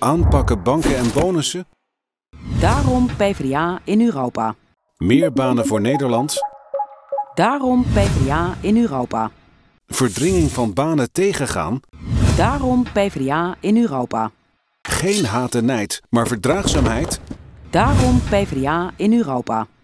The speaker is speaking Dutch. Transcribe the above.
Aanpakken banken en bonussen. Daarom PvdA in Europa. Meer banen voor Nederland. Daarom PvdA in Europa. Verdringing van banen tegengaan. Daarom PvdA in Europa. Geen haat en nijd, maar verdraagzaamheid. Daarom PvdA in Europa.